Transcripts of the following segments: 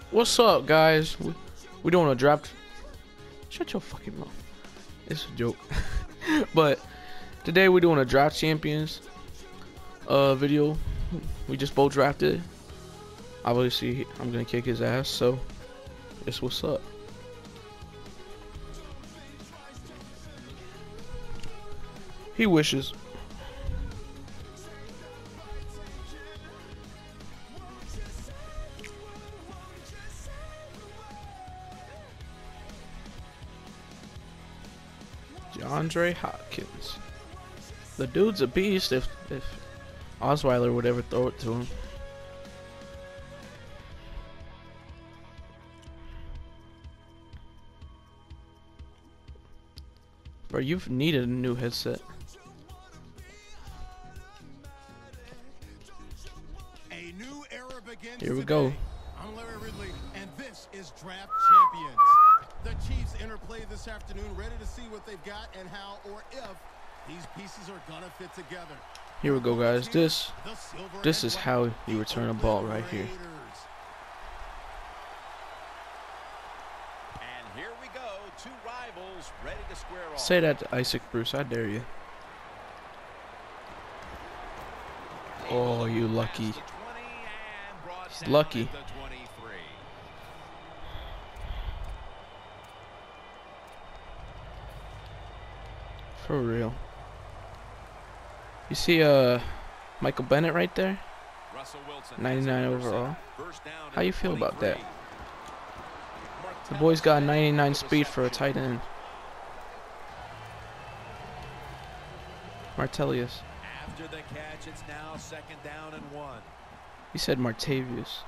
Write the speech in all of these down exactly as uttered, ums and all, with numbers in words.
What's up, guys? We, we doing a draft. Shut your fucking mouth. It's a joke. But today we're doing a draft champions uh video. We just both drafted. Obviously, I'm gonna kick his ass. So, it's what's up. He wishes. Andre Hopkins. The dude's a beast if if Osweiler would ever throw it to him. Bro, you've needed a new headset. A new era begins. Here we go. I'm Larry Ridley, and this is Draft Champions. The Chiefs interplay this afternoon, ready to see what they've got and how or if these pieces are gonna fit together. Here we go, guys. This this is how you return a ball right here. And here we go, two rivals ready to square off. Say that to Isaac Bruce, I dare you. Oh, you lucky. He's lucky. For real. You see uh Michael Bennett right there? ninety-nine overall. How you feel about that? The boy's got ninety-nine speed for a tight end. Martellus. After the catch, it's now second down and one. He said Martavius.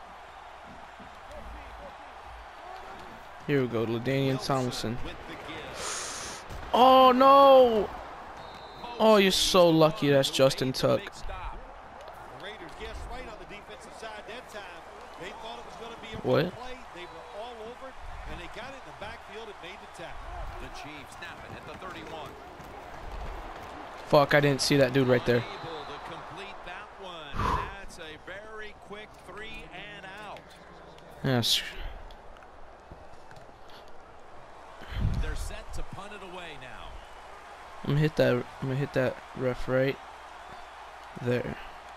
Here we go, LaDainian Tomlinson. Oh no! Oh, you're so lucky. That's Justin Tuck. What? They were all over it, and they got it in the backfield and made the tackle. The Chiefs snap it at the thirty-one. Fuck, I didn't see that dude right there. Able to complete that one. That's a very quick three and out. Yes. They're set to punt it away now. I'm gonna hit that. I'm gonna hit that ref right there.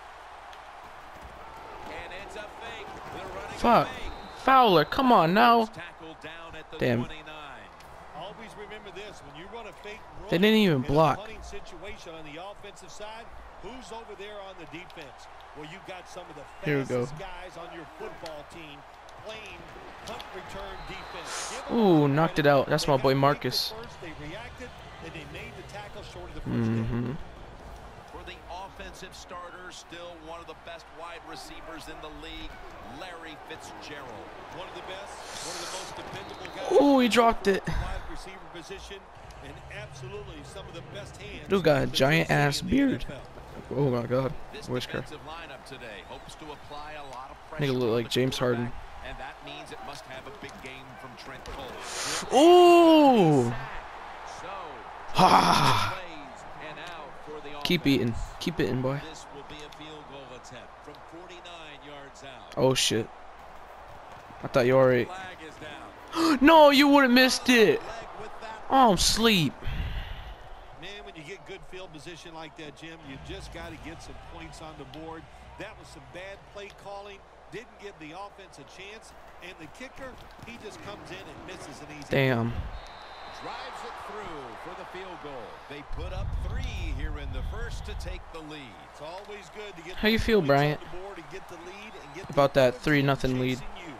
And it's a fake. They're running Fuck. away. Fowler, come on now. Tackled down at the Damn. twenty-nine. Always remember this: when you run a fake run They didn't even in a block. punting situation on the offensive side, who's over there on the defense? Well, you've got some of the Here we go. fastest guys on your football team playing punt return defense. Ooh, knocked it out. That's my boy Marcus. They reacted and they made the tackle short of the first Mm-hmm. For the offensive starter, still one of the best wide receivers in the league, Larry Fitzgerald. One of the best, one of the most dependable guys. Ooh, he dropped it. Wide receiver position, and absolutely some of the best hands. Dude got a giant ass beard. Oh my god. This Whisker. defensive lineup today hopes to apply a lot of pressure. Nigga look on like the James Harden. quarterback, and that means it must have a big game from Trent Cole. Ooh. So, Ha. plays and out for the Keep offense. eating. Keep eating, boy. This will be a field goal attempt from forty-nine yards out. Oh shit. I thought you already. Flag is down. No, you would have missed it. Leg with that. Oh, I'm asleep. Man, when you get good field position like that, Jim, you just got to get some points on the board. That was some bad play calling. Didn't give the offense a chance. And the kicker, he just comes in and misses an easy. Damn. Drives it through for the field goal. They put up three here in the first to take the lead. It's always good to get How you feel, points Bryant, on the board and get the lead and get about the that opponents three nothing lead? chasing you.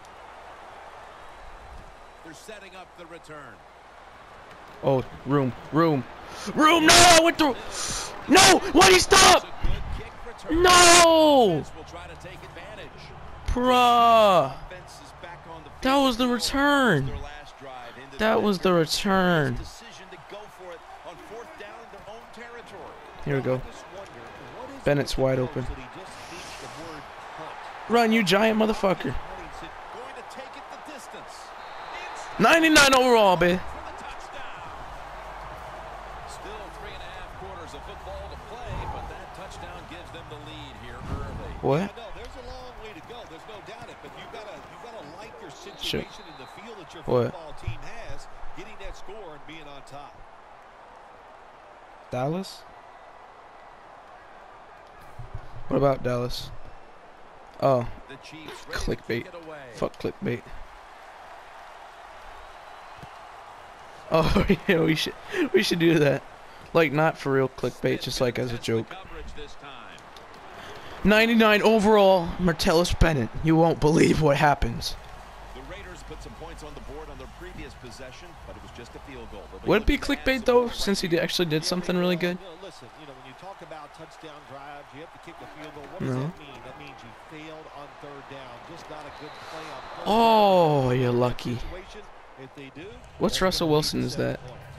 They're setting up the return. Oh, room, room, room. No, I went through. No, why'd he stop? It's a good kick return. No, Defense will try to take advantage. bruh. Offense is back on the field. That was the return. Their last drive into That the was the return. decision to go for it on fourth down in their own territory. Here we go. I just wonder, what is Bennett's the wide coach open. that he just speaks the word punt? Run, you giant motherfucker. Huntington going to take it the distance. It's ninety-nine overall, babe. for the touchdown. Still three and a half quarters of football to play, but that touchdown gives them the lead here early. What? I know there's a long way to go. There's no doubt it, but you gotta you gotta like Shit. situation in the field that your What? football team has, getting that score and being on top. Dallas? What about Dallas? Oh, The Chiefs ready to clickbait. kick it away. Fuck clickbait. Oh yeah, we should we should do that. Like not for real clickbait, just like as a joke. ninety-nine overall, Martellus Bennett. You won't believe what happens. The Raiders put some points on the board on their previous possession, but it was just a field goal. Would it be clickbait though, since he actually did something really good? Listen, you know, when you talk about touchdown drives, you have to kick a field goal. What does No. that mean? That means you failed on third down. Just not a good play on third Oh, down. you're lucky. Situation, if they do, What's that's Russell gonna Wilson lead to is seven that?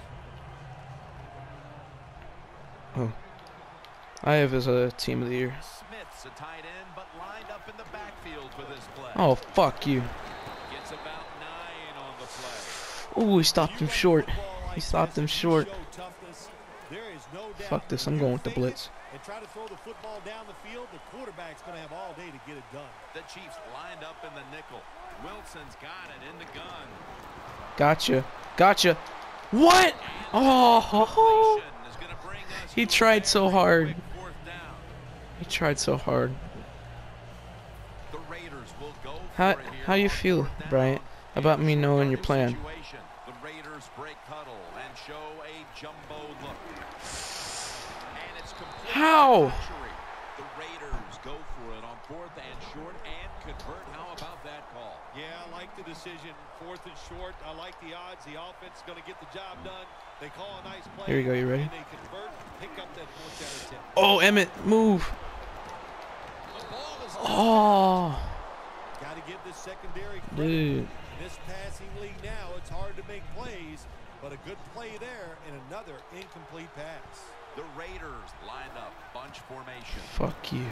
points. Oh. I have as a team of the year. Smith's a tight end, but lined up in the backfield for this play. Oh, fuck you. Gets about nine on the play. Ooh, he stopped him short. He stopped him short. There is no doubt. Fuck this, I'm going with the Fake it blitz. And try to throw the football down the field. The quarterback's going to have all day to get it done. The Chiefs lined up in the nickel. Wilson's got it in the gun. Gotcha. Gotcha. What? Oh, ho, ho. Is gonna bring us He tried so hard. fourth down. He tried so hard. The Raiders will go How for it here how you on feel, fourth down. Bryant, about me knowing your plan? Situation. The Raiders break huddle and show a jumbo look. And it's complete How? treachery. The Raiders go for it on fourth and short and convert. How about that call? Yeah, I like the decision. Fourth and short. I like the odds. The offense is going to get the job done. They call a nice play. Here we go, you ready? And they convert, pick up that fourth down and ten. Oh, Emmett, move. The ball is Oh, got to give this secondary credit. dude. In this passing league now, it's hard to make plays, but a good play there and another incomplete pass. The Raiders lined up bunch formation. Fuck you.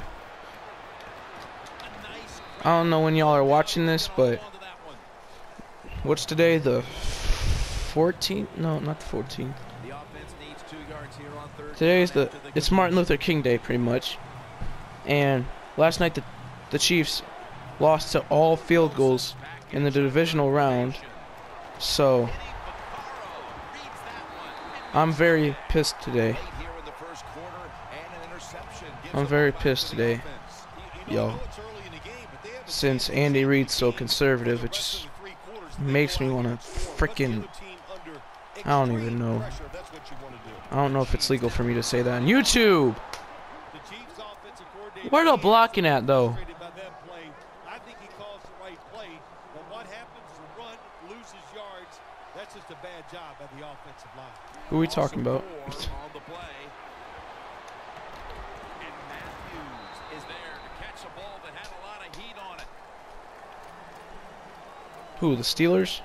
A nice I don't know when y'all are watching this, but onto that one. what's today? The fourteenth? No, not the fourteenth. The offense needs two yards here on third. Today's down the after it's Martin Luther King Day, pretty much. And last night the the Chiefs lost to all field goals in the divisional round. So I'm very pissed today. I'm very pissed today, yo. Since Andy Reid's so conservative, it just makes me want to freaking. I don't even know. I don't know if it's legal for me to say that on YouTube. Where the blocking at, though? I think he calls the right play, but what happens is a run loses yards. That's just a bad job by the offensive line. Who are we talking about? On the play. And Matthews is there to catch a ball that had a lot of heat on it. Who, the Steelers?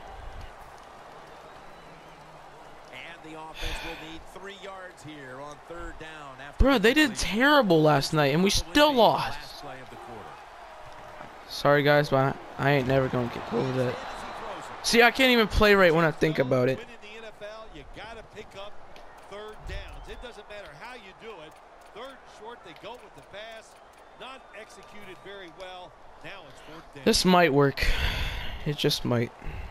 And the offense will need three yards here on third down. After Bro, they did terrible last night, and we still lost. last play of the quarter. Sorry, guys, but I ain't never gonna get over that. See, I can't even play right when I think about it. Win in the N F L, you gotta pick up third downs. It doesn't matter how you do it. Third and short, they go with the pass. Not executed very well. Now it's fourth down. This might work. It just might.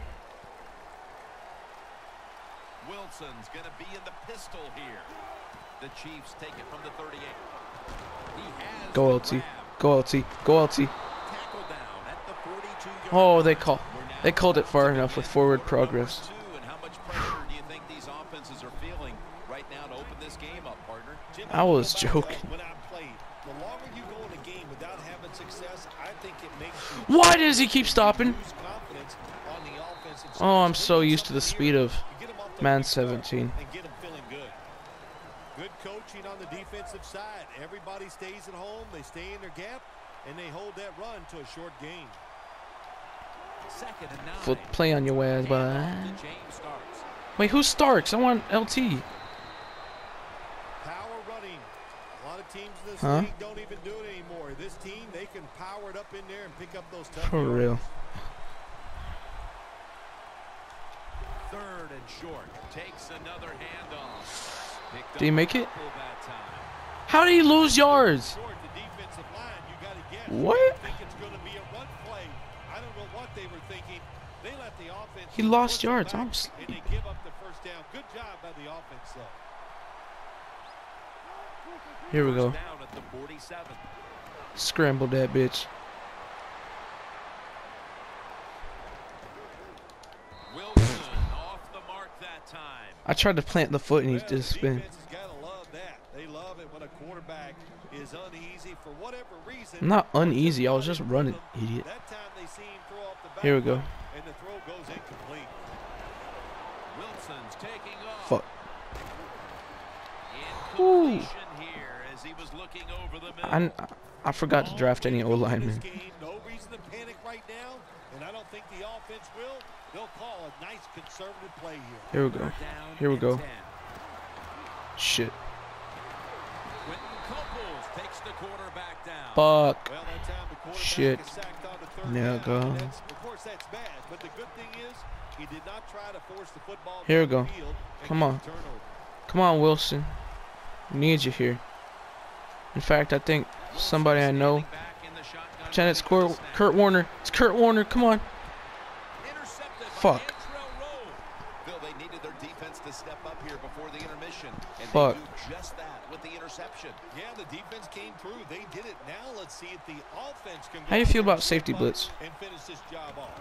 Wilson's going to be in the pistol here. The Chiefs take it from the thirty-eight. He has Go the L T. grab. Go L T. Go L T. Tackle down at the forty-two yard Oh, they line. call. We're now They called it far enough with forward quarter number progress. two, and how much pressure do you think these offenses are feeling right now to open this game up, partner? Jim, I was go back to joking. When I played, the longer you go in a game without having success, I think it makes you Why does he keep stopping? lose confidence on the offensive side. Oh, I'm so used to the speed of You get 'em off the Man weak start seventeen. And get 'em feeling good. Good coaching on the defensive side. Everybody stays at home. They stay in their gap, and they hold that run to a short gain. Second and nine. Flip play on your ass, boy. Handoff to James Starks. Wait, who's Starks? I want L T. Power running. A lot of teams in this Huh? league don't even do it anymore. This team, they can power it up in there and pick up those tough For yards. real. Third and short. Takes another handoff. Picked Did he up make a it? couple that time. How did he lose yards? Short, the defensive line, you got to guess. What? You think it's going to be a run play. I don't know what what they were thinking. They let the offense. He lost yards. I'm sleeping. And they give up the first down. Good job by the offense, though. Here we go. Down at the forty-seven. Scramble that bitch. Wilson off the mark that time. I tried to plant the foot and he just spin. Defense has got to love that. They love it when a quarterback is uneasy for whatever reason. I'm not uneasy. I was just running, idiot. That time they see him throw off the back Here we go. and the throw goes incomplete. Wilson's taking off. Fuck. Incompletion here as he was looking over the middle. I, I forgot to draft any O linemen. No reason to panic right now, and I don't think the offense will. They'll call a nice conservative play here. Here we go. Here we go. Shit. Quentin Couples takes the quarterback down. Fuck. Well, that time the quarterback Shit. is sacked on the third There down. go. That's, of course, that's bad, but the good thing is he did not try to force the football. Here we down go. the field and Come get on. the turnover. Come on, Wilson. We need you here. In fact, I think somebody I know. Lieutenant Score. Kurt Warner. It's Kurt Warner. Come on. Fuck. Phil, they needed their defense to step up here before the intermission, and Fuck. they do just that with the interception. Yeah, the defense came through. They did it. Now let's see if the offense can go How you out feel there about and safety step up blitz? and finish this job off.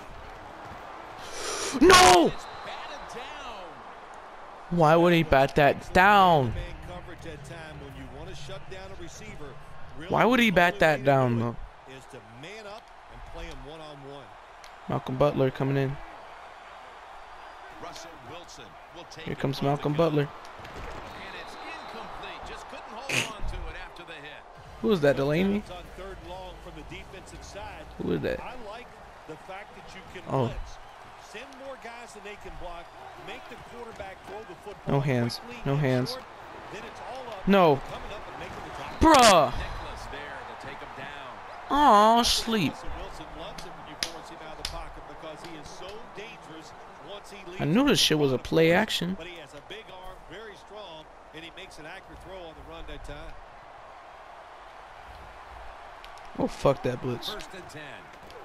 No! It's batted down. Why would he bat that down? Man coverage that time when you want to shut down a receiver. Really Why would he the bat only that way to down, do it though? Is to man up and play him one on one. Malcolm Butler coming in. Russell Wilson will take Here it comes on the Malcolm go. Butler. And it's incomplete. Just couldn't hold on to it after the hit. Who is that, Delaney? Sometimes on third long from the defensive side. Who is that? I like the fact that you can Oh. blitz. Send more guys than they can block. Make the quarterback throw the football. No hands. quickly No and hands. short. Then it's all up. No. Coming up and making the tackle. Bruh. Nicholas there to take him down. Aw, sleep. Russell Wilson loves it when you force him out of the pocket because he is so dangerous once he leaves. I knew this shit was a play action. But he has a big arm, very strong, and he makes an accurate throw on the run that time. Oh, fuck that blitz. First and ten.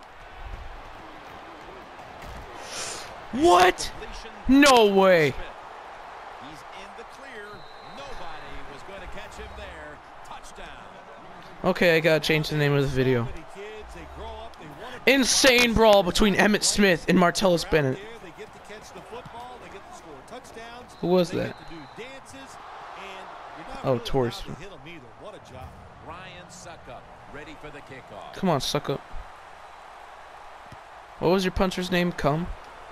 What? Completion. No way. Smith. He's in the clear. Nobody was going to catch him there. Touchdown. Okay, I gotta change the name of the video. Many kids, they grow up, they want to Insane brawl between Emmitt Smith and Martellus out Bennett. there, they get to catch the football, they get to score touchdowns. Who was they that? Get to do dances, and you're not Oh, really Torres. allowed to hit 'em either. What a job. Ryan Suckup ready for the kickoff. Come on, suck up. What was your puncher's name? Come?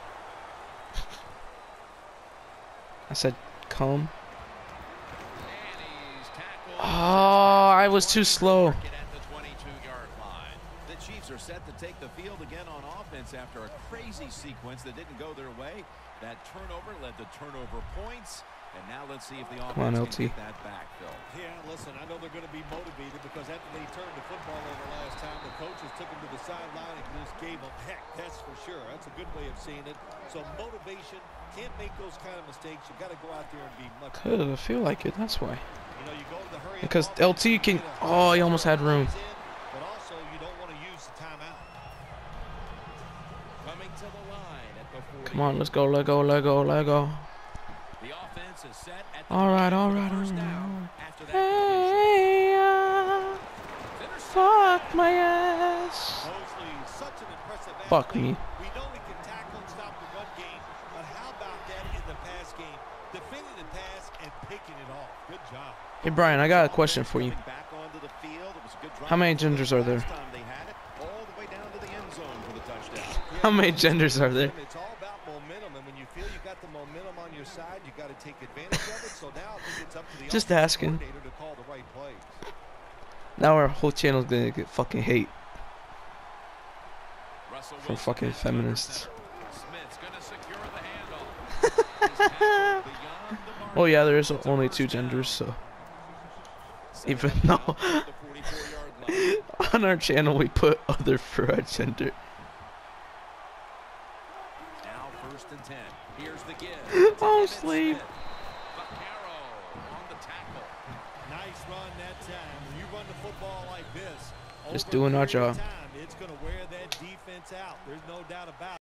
I said come. And he's tackled. Oh, I was too slow. At the twenty-two yard line. The Chiefs are set to take the field again on offense after a crazy sequence that didn't go their way. That turnover led to turnover points. And now let's see if the offense on, L can T. get that back, Phil. Yeah, listen, I know they're going to be motivated because after they turned the football over last time, the coaches took them to the sideline and just gave them heck. That's for sure. That's a good way of seeing it. So motivation, can't make those kind of mistakes. You got to go out there and be much. Cause I feel like it. That's why. You know, you go to the hurry. Because L T can. Oh, he almost had room. But also, you don't want to use the timeout. Coming to the line at the forty. Come on, let's go, let go, let go, let go. The offense is set at the All right, all for the right, all first right. down after that Hey, uh, completion. fuck my ass. Mosley, such an impressive Fuck athlete. me. We know he can tackle and stop the run game, but how about that in the pass game? Defending the pass and picking it off. Good job. Hey, Brian, I got a question for you. Back onto the field. It was a good drive. How many genders are there? Last time they had it, all the way down to the end zone for the touchdown. How many genders are there? It's all about momentum, and when you feel you got the momentum on your side, you got to take advantage of it. So now I think it's up to the Just offensive asking. coordinator to call the right plays. Now our whole channel's gonna get fucking hate Russell from Wilson fucking gets feminists. Smith's gonna secure the handle. He's tackled beyond the mark. Oh yeah, there is It's a only first two down. genders, so Second even down though at the forty-four yard line. on our channel we put other for our gender. Now first and ten. Here's the give. Oh, Emmitt sleep. Smith. Vaccaro on the tackle. Nice run that time. When you run the football like this, Just doing our job. It's going to wear that defense out. There's no doubt about it.